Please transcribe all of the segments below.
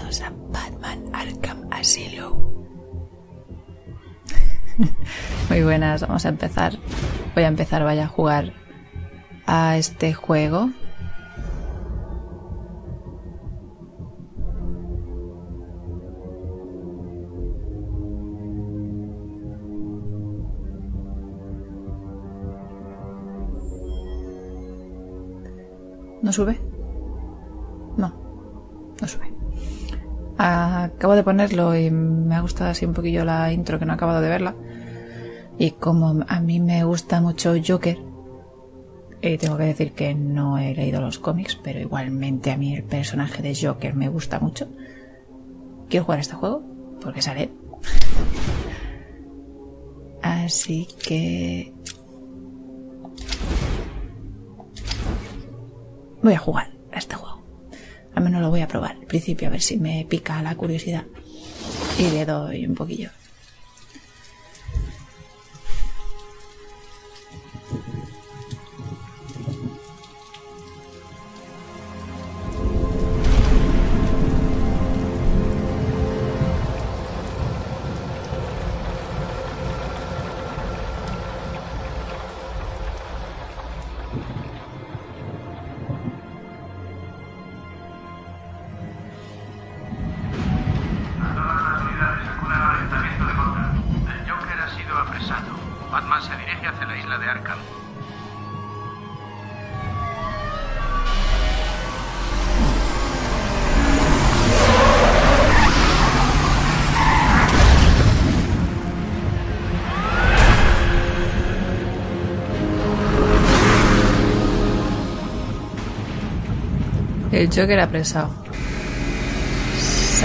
Bienvenidos a Batman Arkham Asylum. Muy buenas, vamos a empezar. Voy a empezar, vaya a jugar a este juego. ¿No sube? No sube. Acabo de ponerlo y me ha gustado así un poquillo la intro, que no he acabado de verla. Y como a mí me gusta mucho Joker, tengo que decir que no he leído los cómics, pero igualmente a mí el personaje de Joker me gusta mucho. Quiero jugar a este juego porque sale. Así que voy a jugar a este juego. Al menos lo voy a probar al principio, a ver si me pica la curiosidad. Y le doy un poquillo. Batman se dirige hacia la isla de Arkham. El Joker apresado. Sí.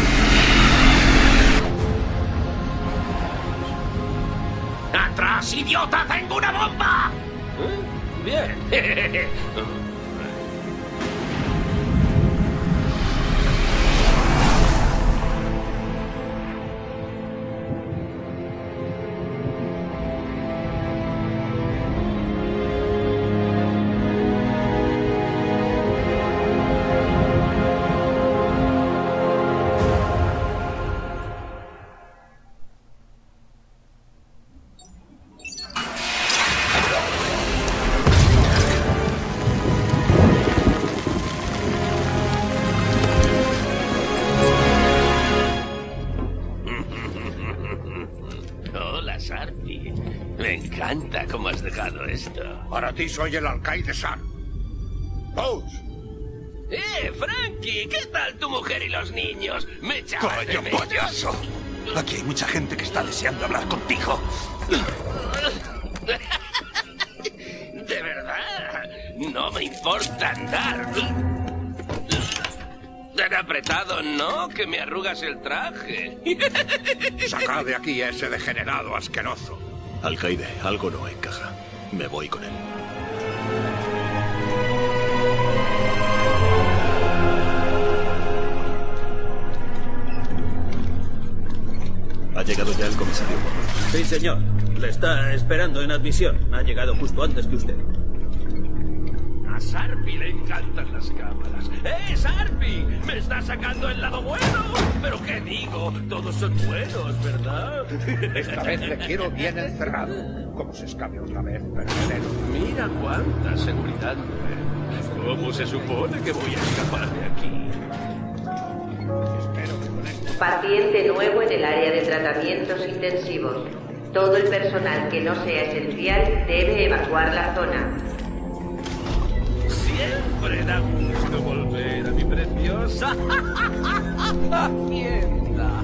¡Atrás, idiota! ¡Tengo una bomba! Bien. Hola, Sarpi. Me encanta cómo has dejado esto. Para ti soy el alcaide San. ¡Bose! Frankie! ¿Qué tal tu mujer y los niños? Me echabas de ¡Coño, menos. payaso! Aquí hay mucha gente que está deseando hablar contigo. De verdad, no me importa andar. Tan apretado, ¿no? Que me arrugas el traje. Sacad de aquí a ese degenerado asqueroso. Alcaide, algo no encaja. Me voy con él. ¿Ha llegado ya el comisario? Sí, señor. Le está esperando en admisión. Ha llegado justo antes que usted. A Sarpi le encantan las cámaras. Sarpi! ¡Me está sacando el lado bueno! ¿Pero qué digo? Todos son buenos, ¿verdad? Esta vez le quiero bien encerrado. Como se escape otra vez, verdadero. Mira cuánta seguridad no ve. ¿Cómo se supone que voy a escapar de aquí? Espero que con esto... Paciente nuevo en el área de tratamientos intensivos. Todo el personal que no sea esencial debe evacuar la zona. Siempre da gusto volver a mi preciosa hacienda.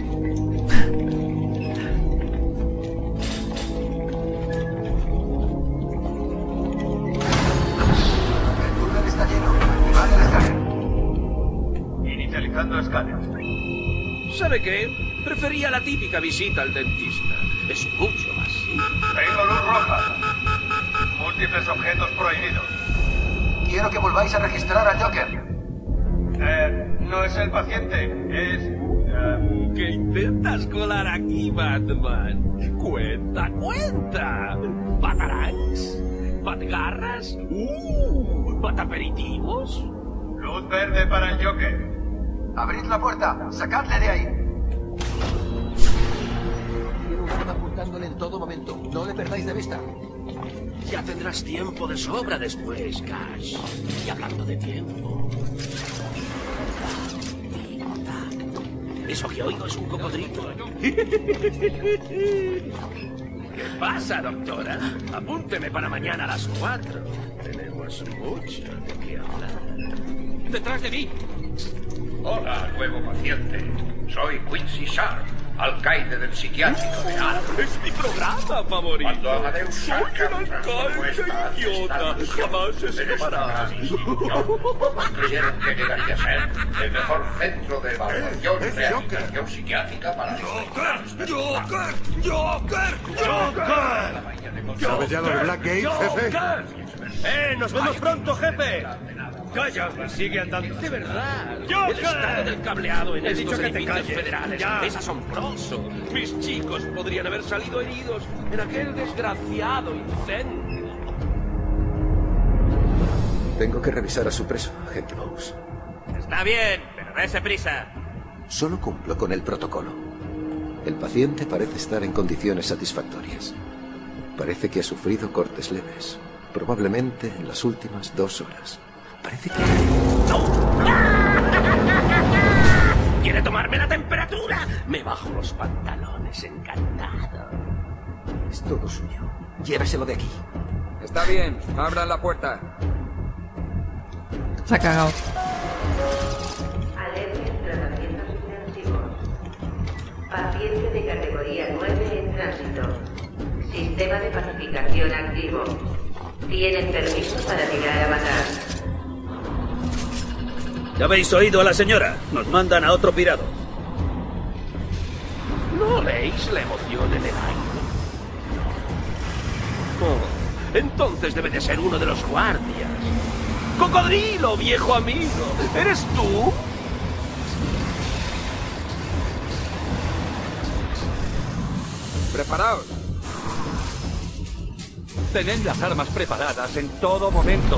El túnel está lleno. Activad el escáner. Inicializando escáner. ¿Sabe qué? Prefería la típica visita al dentista. Es mucho más simple. Tengo luz roja. Múltiples objetos prohibidos. Quiero que volváis a registrar al Joker. No es el paciente, es... ¿Qué intentas colar aquí, Batman? ¡Cuenta, cuenta! ¿Batarangs? ¿Batgarras? ¿Bataperitivos? Luz verde para el Joker. ¡Abrid la puerta! ¡Sacadle de ahí! Tiene un arma apuntándole en todo momento. No le perdáis de vista. Ya tendrás tiempo de sobra después, Cash. Y hablando de tiempo... Tic-tac. Eso que oigo es un cocodrilo. ¿Qué pasa, doctora? Apúnteme para mañana a las 4. Tenemos mucho de qué hablar. ¡Detrás de mí! Hola, nuevo paciente. Soy Quincy Sharp, alcaide del psiquiátrico de Alba. ¡Es mi programa favorito! Cuando Amadeus ¡Soy saca un una alcalde propuesta idiota! ¡Jamás se escapará! Creyeron que llegaría a ser el mejor centro de evaluación y rehabilitación psiquiátrica para ¡Joker! ¿Sabes ya lo de Blackgate, jefe? ¡Nos vemos pronto, jefe! ¡Calla! ¡Sigue andando! De verdad, ¡Joker! el estado del cableado en He estos dicho que te límites calles. federales Ya. es asombroso. Mis chicos podrían haber salido heridos en aquel desgraciado incendio. Tengo que revisar a su preso, agente Bowes. Está bien, pero dése prisa. Solo cumplo con el protocolo. El paciente parece estar en condiciones satisfactorias. Parece que ha sufrido cortes leves, probablemente en las últimas 2 horas. Parece que... ¿Quiere tomarme la temperatura? Me bajo los pantalones, encantado. Es todo suyo. Lléveselo de aquí. Está bien, abran la puerta. Se ha cagado. Alerta en tratamientos intensivos. Paciente de categoría 9 en tránsito. Sistema de pacificación activo. Tienen permiso para tirar a matar. ¿Ya habéis oído a la señora? Nos mandan a otro pirado. ¿No veis la emoción en el aire? Oh, entonces debe de ser uno de los guardias. ¡Cocodrilo, viejo amigo! ¿Eres tú? Preparaos. Tened las armas preparadas en todo momento.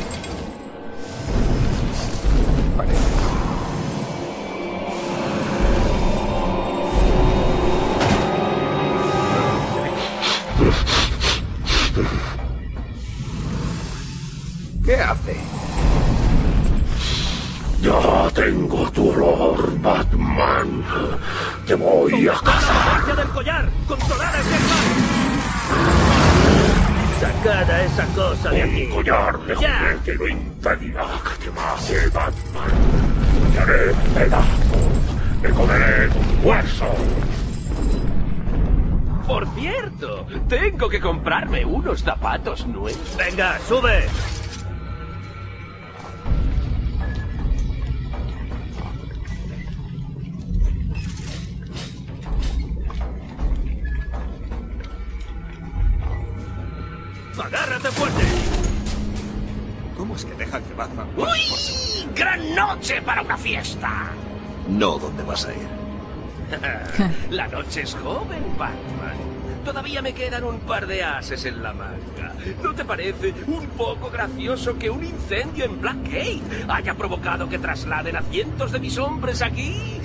¿Qué hace? Ya tengo tu olor, Batman. Te voy a cazar. ¡Hacia del collar! ¡Controlad ese mal! ¡Sacad a esa cosa de aquí! Un collar de ¡Ya! juguete lo impedirá que te mate, Batman. Te haré pedazos. Me comeré tus huesos. Por cierto, tengo que comprarme unos zapatos nuevos. ¡Venga, sube! ¡Agárrate fuerte! ¿Cómo es que dejan que Batman... ¡Uy! ¡Gran noche para una fiesta! No, ¿dónde vas a ir? La noche es joven, Batman. Todavía me quedan un par de ases en la manga. ¿No te parece un poco gracioso que un incendio en Blackgate haya provocado que trasladen a cientos de mis hombres aquí?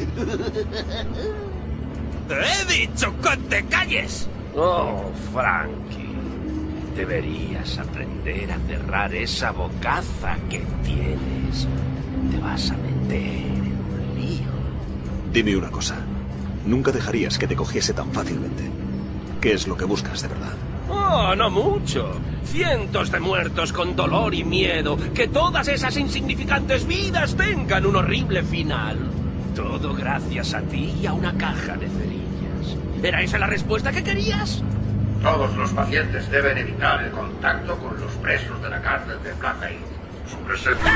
¡Te he dicho que te calles! Oh, Frankie. Deberías aprender a cerrar esa bocaza que tienes. Te vas a meter en un lío. Dime una cosa. Nunca dejarías que te cogiese tan fácilmente. ¿Qué es lo que buscas de verdad? Oh, no mucho. Cientos de muertos con dolor y miedo. Que todas esas insignificantes vidas tengan un horrible final. Todo gracias a ti y a una caja de cerillas. ¿Era esa la respuesta que querías? Todos los pacientes deben evitar el contacto con los presos de la cárcel de Blackgate. Su presencia...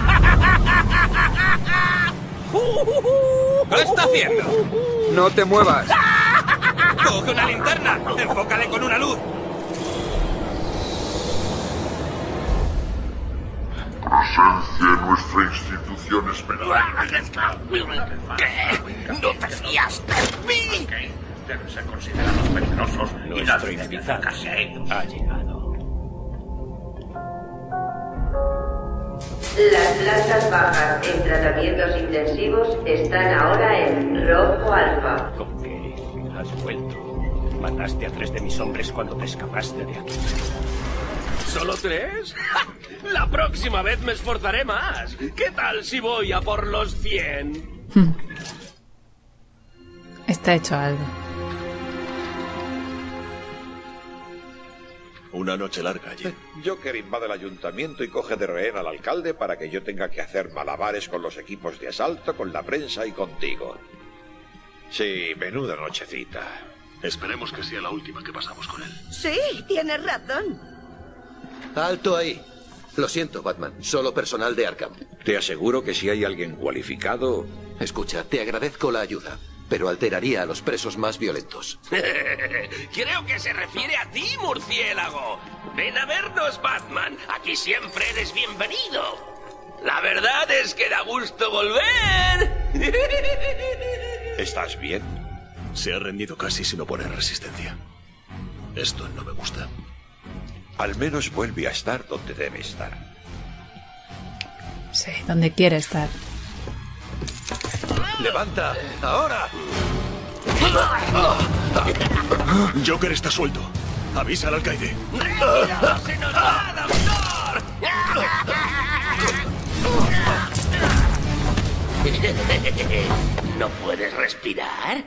¿Qué está haciendo? No te muevas. ¡Coge una linterna! ¡Enfócale con una luz! Presencia en nuestra institución esperada. ¿Qué? ¿No te fías de mí? Deben ser considerados peligrosos y la Nuestro invitado caseros. ha llegado. Las plantas bajas en tratamientos intensivos están ahora en rojo alfa. ¿Con qué? Has vuelto. Mataste a 3 de mis hombres cuando te escapaste de aquí. ¿Solo 3? La próxima vez me esforzaré más. ¿Qué tal si voy a por los 100? Está hecho algo. Una noche larga allí. Joker invade el ayuntamiento y coge de rehén al alcalde para que yo tenga que hacer malabares con los equipos de asalto, con la prensa y contigo. Sí, menuda nochecita. Esperemos que sea la última que pasamos con él. Sí, tienes razón. ¡Alto ahí! Lo siento, Batman. Solo personal de Arkham. Te aseguro que si hay alguien cualificado... Escucha, te agradezco la ayuda, pero alteraría a los presos más violentos. Creo que se refiere a ti, murciélago. Ven a vernos, Batman. Aquí siempre eres bienvenido. La verdad es que da gusto volver. ¿Estás bien? Se ha rendido casi sin oponer resistencia. Esto no me gusta. Al menos vuelve a estar donde debe estar. Sí, donde quiere estar. ¡Levanta! ¡Ahora! Joker está suelto. Avisa al alcaide. ¡Rápido! ¡Se nos va, doctor! ¿No puedes respirar?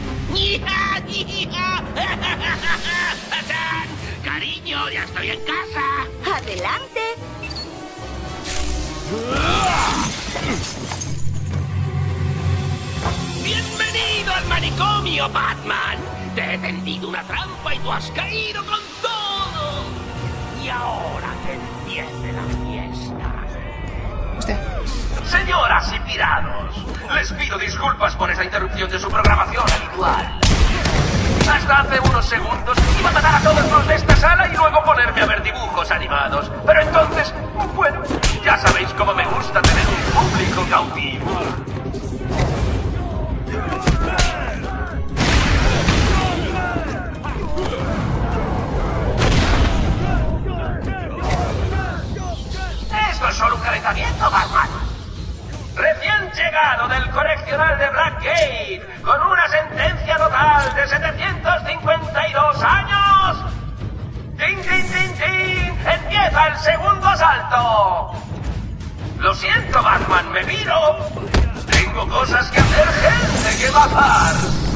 ¡Cariño, ya estoy en casa! ¡Adelante! ¡Bienvenido al manicomio, Batman! Te he tendido una trampa y tú has caído con todo. Y ahora que empiece la fiesta. Hostia. Señoras y pirados, les pido disculpas por esa interrupción de su programación habitual. Hasta hace unos segundos iba a matar a todos los de esta sala y luego ponerme a ver dibujos animados. Pero entonces, bueno, ya sabéis cómo me gusta tener un público cautivo. Esto es solo un calentamiento, Batman. Recién llegado del correccional de Blackgate, con una sentencia total de 752 años. ¡Tin, tin, tin, tin! ¡Empieza el segundo asalto! Lo siento, Batman, me miro. Tengo cosas que hacer, gente que matar.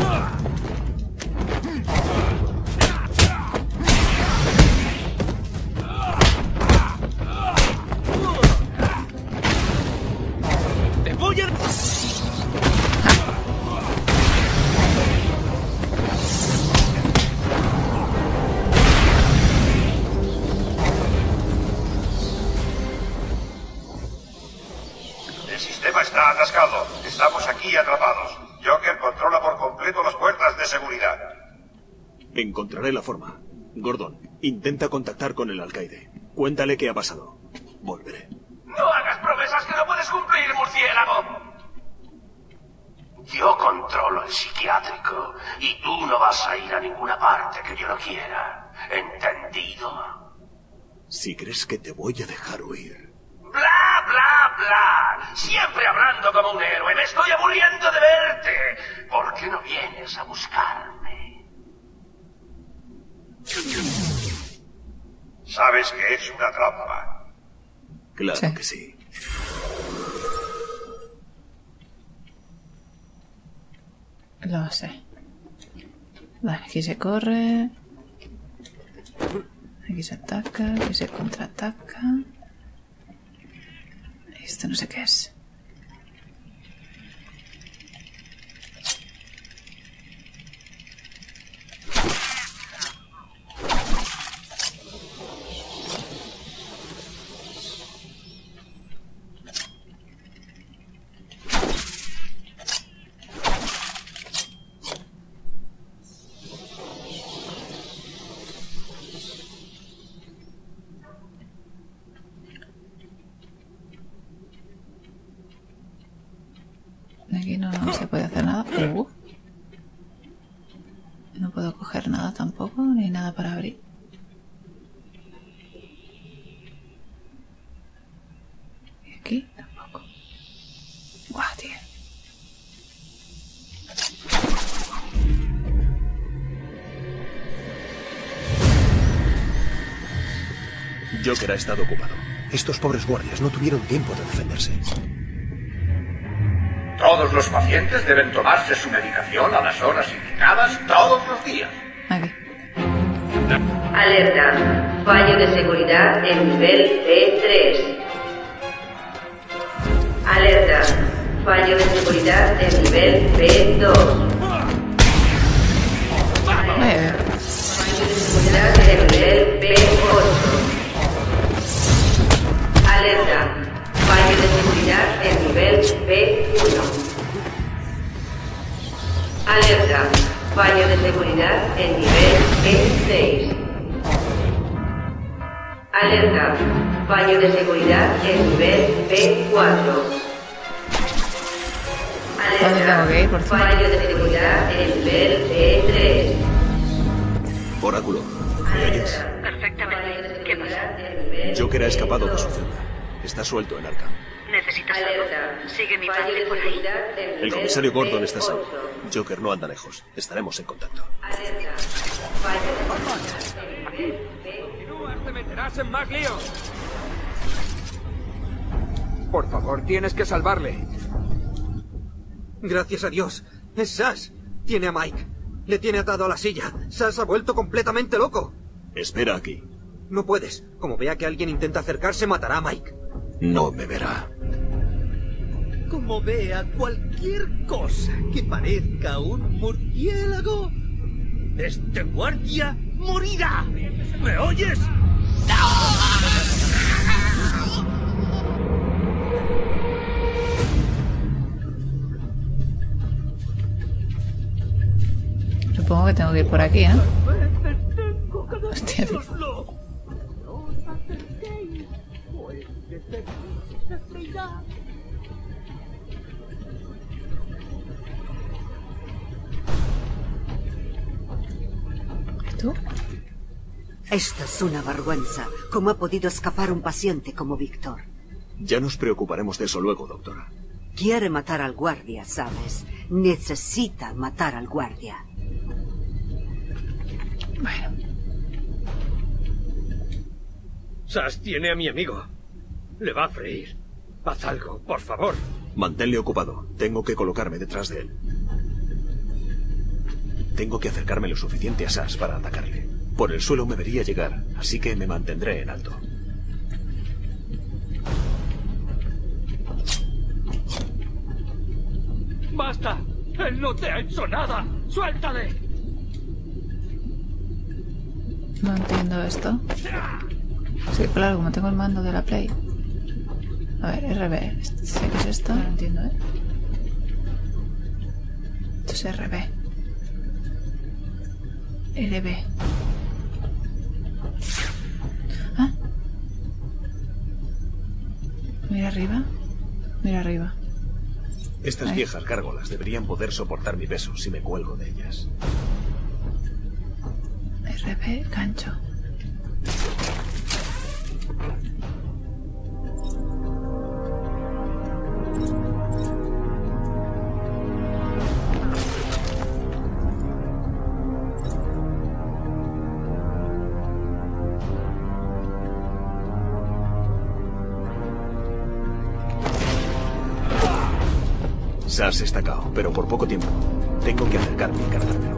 El sistema está atascado. Estamos aquí atrapados. Joker controla por completo las puertas de seguridad. Encontraré la forma. Gordon, intenta contactar con el alcaide. Cuéntale qué ha pasado. Volveré. No hagas promesas que no puedes cumplir, murciélago. Yo controlo el psiquiátrico y tú no vas a ir a ninguna parte que yo no quiera. ¿Entendido? Si crees que te voy a dejar huir. Bla, bla, bla. Siempre hablando como un héroe. Me estoy aburriendo de verte. ¿Por qué no vienes a buscarme? Sabes que es una trampa. Claro Sí. que sí. Lo sé. Vale, aquí se corre. Aquí se ataca, aquí se contraataca. Esto no sé qué es. Aquí no se puede hacer nada. No puedo coger nada tampoco, ni nada para abrir. Aquí tampoco. Guau, tío. Joker ha estado ocupado. Estos pobres guardias no tuvieron tiempo de defenderse. Todos los pacientes deben tomarse su medicación a las horas indicadas todos los días. Aquí. Alerta. Fallo de seguridad en nivel P3. Alerta. Fallo de seguridad en nivel P2. Alerta. Fallo de seguridad en nivel P8. Alerta. Fallo de seguridad en nivel P1. Alerta. Fallo de seguridad en nivel P6. Alerta. Fallo de seguridad en nivel P4. Alerta. Fallo de seguridad en nivel P3. Oráculo, ¿me oyes? Perfectamente. ¿Qué pasa? Joker ha escapado de su celda. Está suelto en Arkham. ¿Necesitas algo? ¿Sigue mi padre por ahí? El comisario Gordon está salvo. Joker no anda lejos. Estaremos en contacto. Continúas, te meterás en más líos. Por favor, tienes que salvarle. Gracias a Dios. Es Sash. Tiene a Mike. Le tiene atado a la silla. Sash ha vuelto completamente loco. Espera aquí. No puedes. Como vea que alguien intenta acercarse, matará a Mike. No me verá. Como vea cualquier cosa que parezca un murciélago, este guardia morirá. ¿Me oyes? Supongo que tengo que ir por aquí, ¿no? Hostia. ¿Tú? Esto es una vergüenza. ¿Cómo ha podido escapar un paciente como Víctor? Ya nos preocuparemos de eso luego, doctora. Quiere matar al guardia, ¿sabes? Necesita matar al guardia. Bueno. Sash tiene a mi amigo. Le va a freír. Haz algo, por favor. Manténle ocupado. Tengo que colocarme detrás de él. Tengo que acercarme lo suficiente a Sash para atacarle. Por el suelo me vería llegar, así que me mantendré en alto. ¡Basta! ¡Él no te ha hecho nada! ¡Suéltale! No entiendo esto. Sí, claro, como tengo el mando de la Play. A ver, RB. Sé que es esto, no lo entiendo, ¿eh? Esto es RB. LB. ¿Ah? Mira arriba. Mira arriba. Estas Ahí. viejas gárgolas deberían poder soportar mi peso si me cuelgo de ellas. RB, gancho. Sash está cao, pero por poco tiempo. Tengo que acercarme y cargármelo.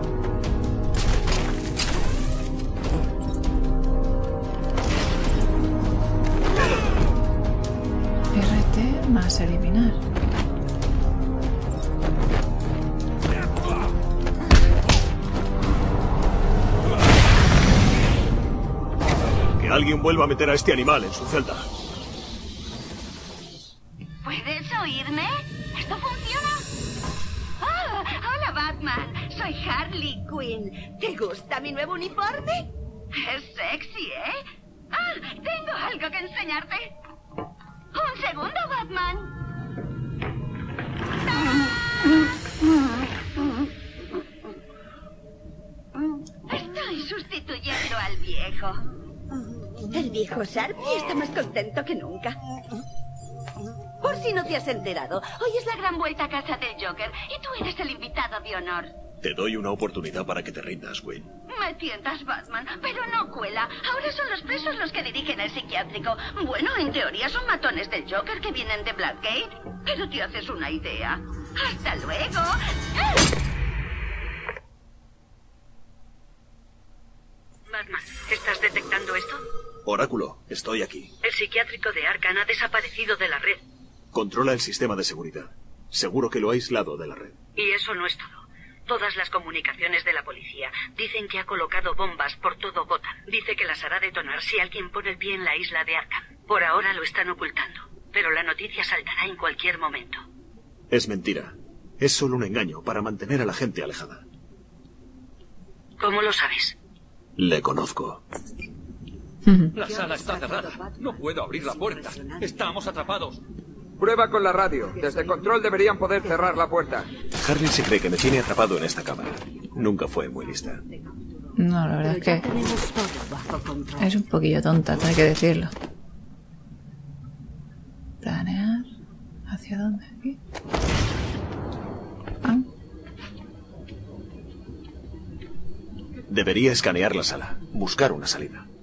RT más eliminar. Que alguien vuelva a meter a este animal en su celda. ¿Puedes oírme? ¿Esto funciona? ¡Ah! ¡Hola, Batman! Soy Harley Quinn. ¿Te gusta mi nuevo uniforme? Es sexy, ¿eh? ¡Ah! Tengo algo que enseñarte. ¡Un segundo, Batman! Estoy sustituyendo al viejo. El viejo Sharpie está más contento que nunca. Por si no te has enterado, hoy es la gran vuelta a casa del Joker y tú eres el invitado de honor. Te doy una oportunidad para que te rindas, Wayne. Me tientas, Batman, pero no cuela. Ahora son los presos los que dirigen el psiquiátrico. Bueno, en teoría son matones del Joker que vienen de Blackgate, pero te haces una idea. ¡Hasta luego! Batman, ¿estás detectando esto? Oráculo, estoy aquí. El psiquiátrico de Arkham ha desaparecido de la red. Controla el sistema de seguridad. Seguro que lo ha aislado de la red. Y eso no es todo. Todas las comunicaciones de la policía dicen que ha colocado bombas por todo Gotham. Dice que las hará detonar si alguien pone el pie en la isla de Arkham. Por ahora lo están ocultando, pero la noticia saltará en cualquier momento. Es mentira. Es solo un engaño para mantener a la gente alejada. ¿Cómo lo sabes? Le conozco. La sala está cerrada. No puedo abrir la puerta. Estamos atrapados. Prueba con la radio. Desde control deberían poder cerrar la puerta. Harley se cree que me tiene atrapado en esta cámara. Nunca fue muy lista. No, la verdad es que es un poquillo tonta, hay que decirlo. Planear. ¿Hacia dónde? Aquí. Ah. Debería escanear la sala. Buscar una salida.